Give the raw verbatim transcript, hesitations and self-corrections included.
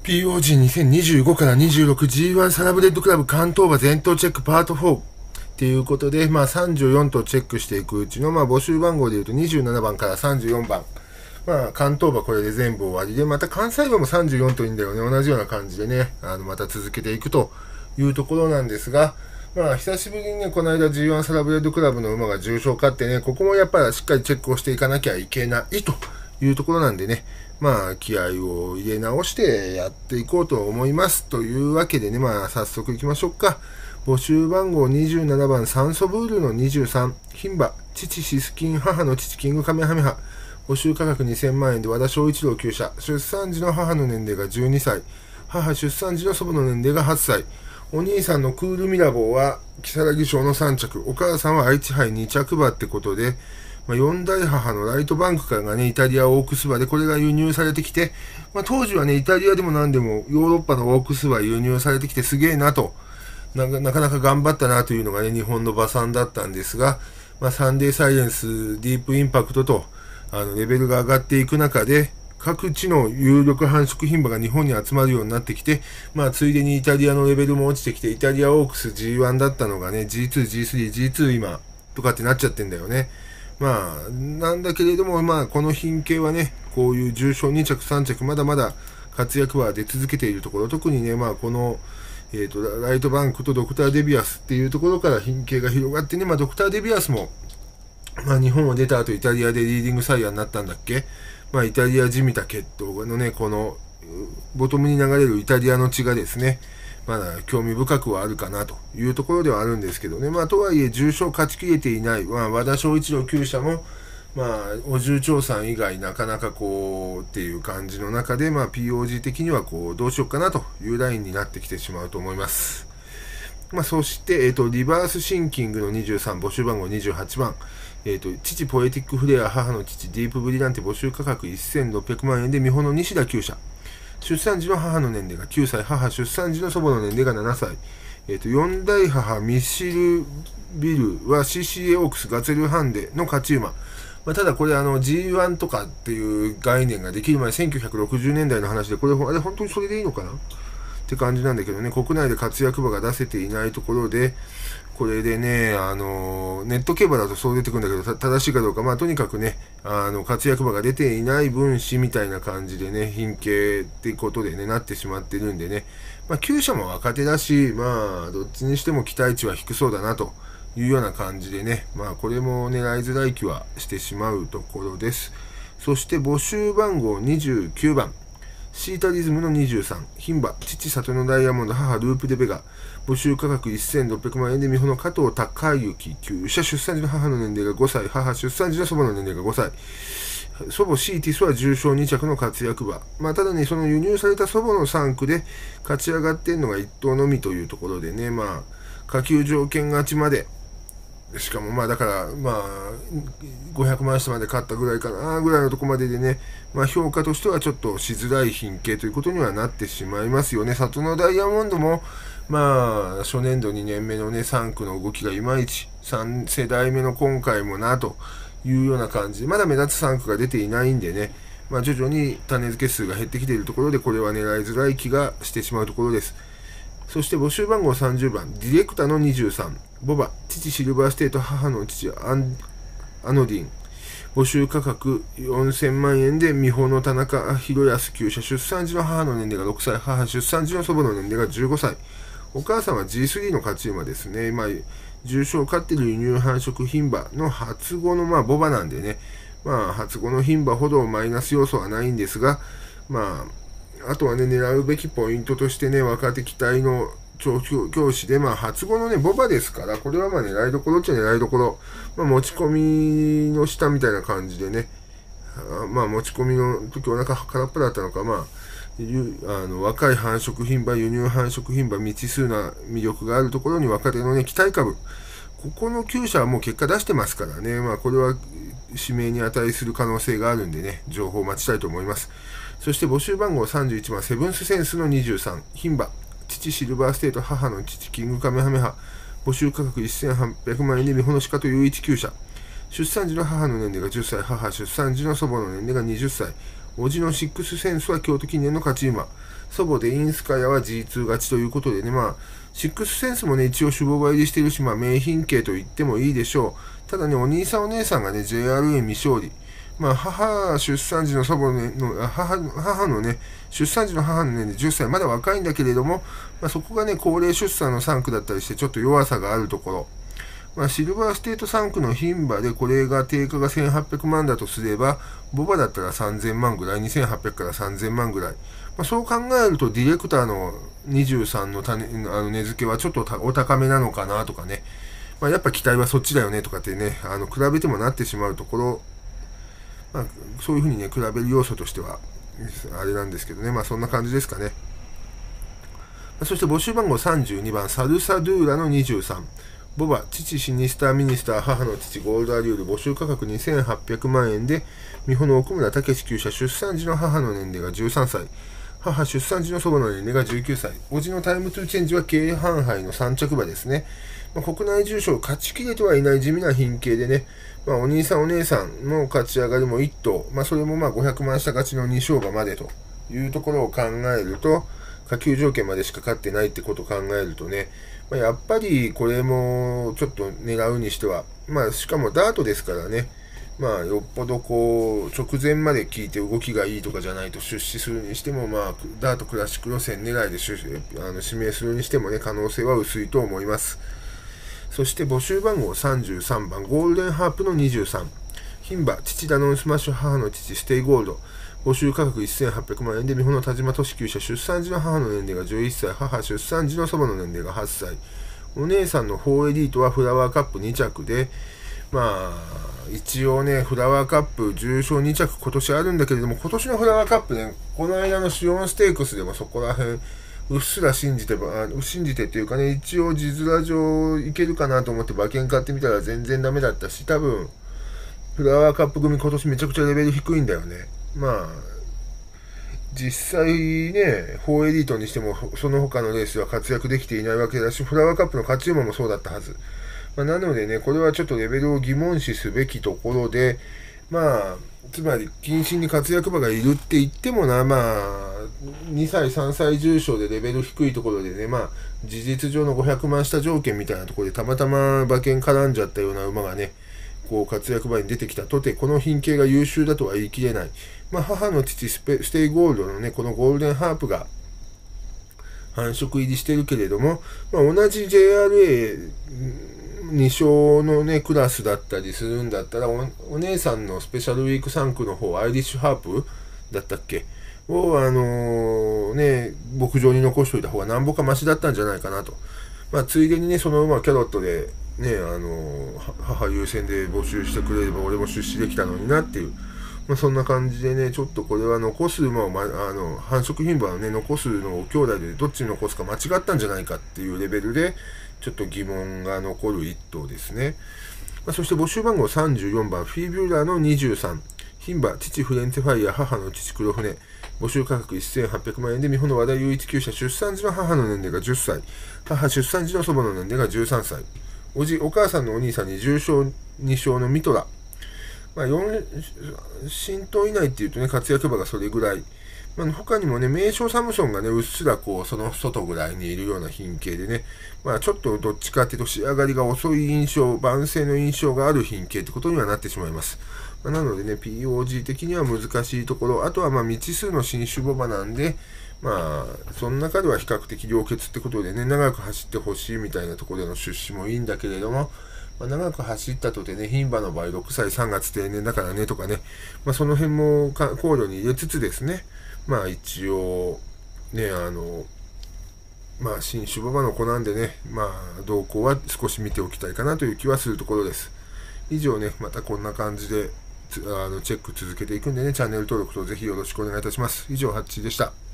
ピーオージーにせんにじゅうご からにじゅうろく ジーワン サラブレッドクラブ関東馬全頭チェックパートフォーということで、まあ、さんじゅうよん頭チェックしていくうちの、まあ、募集番号でいうとにじゅうななばんからさんじゅうよんばん、まあ、関東馬これで全部終わりで、また関西馬もさんじゅうよん頭いいんだよね。同じような感じでね、あのまた続けていくというところなんですが、まあ、久しぶりにね、この間 ジーワン サラブレッドクラブの馬が重賞勝ってね、ここもやっぱりしっかりチェックをしていかなきゃいけないというところなんでね、まあ、気合を入れ直してやっていこうと思います。というわけでね、まあ、早速行きましょうか。募集番号にじゅうななばん、サンソブールのにじゅうさん、牝馬、父シスキン、母の父キングカメハメハ。募集価格にせんまんえんで和田翔一郎厩舎。出産時の母の年齢がじゅうにさい。母出産時の祖母の年齢がはっさい。お兄さんのクールミラボーは、木更木賞のさん着。お母さんは愛知杯に着馬ってことで、まあ、よん代母のライトバンクからがね、イタリアオークス馬でこれが輸入されてきて、まあ、当時はね、イタリアでも何でもヨーロッパのオークス馬輸入されてきてすげえなと、なかなかなか頑張ったなというのがね、日本の馬産だったんですが、まあ、サンデーサイエンス、ディープインパクトと、あの、レベルが上がっていく中で、各地の有力繁殖牝馬が日本に集まるようになってきて、まあ、ついでにイタリアのレベルも落ちてきて、イタリアオークス ジーワン だったのがね、ジーツー、ジースリー、ジーツー 今、とかってなっちゃってんだよね。まあ、なんだけれども、まあ、この品系はね、こういう重賞に着、さん着、まだまだ活躍は出続けているところ、特にね、まあ、この、えっと、ライトバンクとドクター・デビアスっていうところから品系が広がってね、まあ、ドクター・デビアスも、まあ、日本を出た後、イタリアでリーディングサイヤーになったんだっけ。まあ、イタリアじみた血統のね、この、ボトムに流れるイタリアの血がですね、まだ興味深くはあるかなというところではあるんですけどね。まあ、とはいえ、重賞勝ちきれていない、まあ、和田翔一郎厩舎も、まあ、お重長さん以外、なかなかこう、っていう感じの中で、まあ、ピーオージー 的にはこう、どうしようかなというラインになってきてしまうと思います。まあ、そして、えっと、リバースシンキングのにじゅうさん、募集番号にじゅうはちばん、えっと、父ポエティックフレア、母の父ディープブリランテ、募集価格せんろっぴゃくまんえんで、美穂の西田厩舎。出産時の母の年齢がきゅうさい、母出産時の祖母の年齢がななさい。えっと、よん代母ミッシルビルは シーシーエー オークスガゼルハンデの勝ち馬。まあ、ただこれあの ジーワン とかっていう概念ができる前、せんきゅうひゃくろくじゅうねんだいの話で、これあれ本当にそれでいいのかなって感じなんだけどね、国内で活躍馬が出せていないところで、これでね、あの、ネット競馬だとそう出てくるんだけど、正しいかどうか、まあとにかくね、あの、活躍馬が出ていない分子みたいな感じでね、品系ってことでね、なってしまってるんでね、まあ厩舎も若手だし、まあどっちにしても期待値は低そうだなというような感じでね、まあこれも狙いづらい気はしてしまうところです。そして募集番号にじゅうきゅうばん。シータリズムのにじゅうさん、牝馬、父里のダイヤモンド、母ループデベガ、募集価格せんろっぴゃくまんえんで、美穂の加藤隆之、厩舎出産時の母の年齢がごさい、母出産時の祖母の年齢がごさい。祖母シーティスは重賞に着の活躍馬。まあ、ただね、その輸入された祖母のさん区で勝ち上がっているのがいっ頭のみというところでね、まあ、下級条件勝ちまで、しかもまあだから、まあ、ごひゃくまん下まで勝ったぐらいかな、ぐらいのとこまででね、まあ評価としてはちょっとしづらい品系ということにはなってしまいますよね。里のダイヤモンドも、まあ、初年度にねんめのね、さん区の動きがいまいち、さん世代目の今回もな、というような感じで、まだ目立つさん区が出ていないんでね、まあ徐々に種付け数が減ってきているところで、これは狙いづらい気がしてしまうところです。そして募集番号さんじゅうばん、ディレクターのにじゅうさん、ボバ、父シルバーステート、母の父アンアノディン、募集価格よんせんまんえんで、美穂の田中宏康厩舎、出産時の母の年齢がろくさい、母出産時の祖母の年齢がじゅうごさい。お母さんは ジースリー の勝ち馬ですね。まあ、重賞を飼っている輸入繁殖牝馬の初子のまあボバなんでね、まあ、初子の牝馬ほどマイナス要素はないんですが、まあ、あとはね、狙うべきポイントとしてね、若手期待の調教師で、まあ、初語のね、ボバですから、これはまあ狙いどころっちゃ狙いどころ。まあ、持ち込みの下みたいな感じでね、あまあ、持ち込みの時お腹空っぽだったのか、まあ、あの若い繁殖牝馬、輸入繁殖牝馬、未知数な魅力があるところに若手のね、期待株。ここの厩舎はもう結果出してますからね、まあ、これは指名に値する可能性があるんでね、情報を待ちたいと思います。そして募集番号さんじゅういちばん、セブンスセンスのにじゅうさん、牝馬、父シルバーステート、母の父キングカメハメハ、募集価格せんはっぴゃくまんえんで、美穂の鹿と雄一厩舎、出産時の母の年齢がじゅっさい、母出産時の祖母の年齢がにじゅっさい、叔父のシックスセンスは京都記念の勝ち馬、 祖母でインスカヤは ジーツー 勝ちということでね、まあ、シックスセンスもね、一応種牡馬入りしてるし、まあ、名品系と言ってもいいでしょう。ただね、お兄さんお姉さんがね、ジェイアールエー 未勝利。まあ、母出産時の祖母の、母、母のね、出産時の母の年齢じゅっさい、まだ若いんだけれども、まあ、そこがね、高齢出産のさん区だったりして、ちょっと弱さがあるところ。まあ、シルバーステートさん区の牝馬で、これが定価がせんはっぴゃくまんだとすれば、ボバだったらさんぜんまんぐらい、にせんはっぴゃくからさんぜんまんぐらい。まあ、そう考えると、ディレクターのにじゅうさんの種あの値付けはちょっとお高めなのかなとかね。まあ、やっぱ期待はそっちだよねとかってね、あの比べてもなってしまうところ、まあ、そういうふうにね、比べる要素としては、あれなんですけどね、まあそんな感じですかね。そして募集番号さんじゅうにばん、サルサドゥーラのにじゅうさん。ボバ、父シニスターミニスター、母の父ゴールドアリュール、募集価格にせんはっぴゃくまんえんで、美穂の奥村武史厩舎、出産時の母の年齢がじゅうさんさい。母出産時の祖母の年齢がじゅうきゅうさい。叔父のタイムトゥーチェンジは京阪杯のさん着馬ですね。まあ、国内重賞勝ちきれてはいない地味な品系でね、まあ、お兄さんお姉さんの勝ち上がりもいっ頭、まあ、それもまあごひゃくまん下勝ちのに勝馬までというところを考えると、下級条件までしか勝ってないってことを考えるとね、まあ、やっぱりこれもちょっと狙うにしては、まあ、しかもダートですからね、まあ、よっぽどこう、直前まで聞いて動きがいいとかじゃないと出資するにしても、まあ、ダートクラシック路線狙いであの指名するにしてもね、可能性は薄いと思います。そして募集番号さんじゅうさんばん、ゴールデンハープのにじゅうさん。牝馬、父ダノンスマッシュ、母の父、ステイゴールド。募集価格せんはっぴゃくまんえんで、美穂の田島都市厩舎、出産時の母の年齢がじゅういっさい、母出産時の祖母の年齢がはっさい。お姉さんのフォーエリートはフラワーカップに着で、まあ、一応ね、フラワーカップ重賞に着今年あるんだけれども、今年のフラワーカップね、この間のシオンステークスでもそこら辺、うっすら信じてば、信じてっていうかね、一応字面上いけるかなと思って馬券買ってみたら全然ダメだったし、多分、フラワーカップ組今年めちゃくちゃレベル低いんだよね。まあ、実際ね、フォーエリートにしても、その他のレースは活躍できていないわけだし、フラワーカップの勝ち馬もそうだったはず。まあ、なのでね、これはちょっとレベルを疑問視すべきところで、まあ、つまり、近親に活躍馬がいるって言ってもな、まあ、にさい、さんさい重賞でレベル低いところでね、まあ、事実上のごひゃくまん下条件みたいなところでたまたま馬券絡んじゃったような馬がね、こう活躍馬に出てきたとて、この品系が優秀だとは言い切れない。まあ、母の父スペ、ステイゴールドのね、このゴールデンハープが繁殖入りしてるけれども、まあ、同じ ジェイアールエー、に勝のね、クラスだったりするんだったら、お、お姉さんのスペシャルウィークさん区の方、アイリッシュハープだったっけを、あのー、ね、牧場に残しといた方がなんぼかマシだったんじゃないかなと。まあ、ついでにね、その馬キャロットで、ね、あのー、母優先で募集してくれれば俺も出資できたのになっていう。まあ、そんな感じでね、ちょっとこれは残す馬を、ま、あの、繁殖牝馬をね、残すのを兄弟でどっちに残すか間違ったんじゃないかっていうレベルで、ちょっと疑問が残る一頭ですね。まあ、そして募集番号さんじゅうよんばん、フィービューラーのにじゅうさん。牝馬、父フレンツェファイヤー、母の父黒船。募集価格せんはっぴゃくまんえんで、美穂の和田雄一厩舎、出産時の母の年齢がじゅっさい。母出産時の祖母の年齢がじゅうさんさい。おじ、お母さんのお兄さんにじゅう勝に勝のミトラ。まあ、よん進頭以内っていうとね、活躍馬がそれぐらい。まあ、他にもね、名将サムソンがね、うっすらこう、その外ぐらいにいるような品系でね、まあ、ちょっとどっちかっていうと、仕上がりが遅い印象、万世の印象がある品系ってことにはなってしまいます。まあ、なのでね、ピーオージー 的には難しいところ、あとはまあ、未知数の新種牡馬なんで、まあ、その中では比較的良血ってことでね、長く走ってほしいみたいなところでの出資もいいんだけれども、まあ、長く走ったとてね、牝馬の場合ろくさいさんがつ定年だからねとかね、まあ、その辺も考慮に入れつつですね、まあ一応、ね、あの、まあ新種馬の子なんでね、まあ動向は少し見ておきたいかなという気はするところです。以上ね、またこんな感じで、あのチェック続けていくんでね、チャンネル登録とぜひよろしくお願いいたします。以上、ハッチーでした。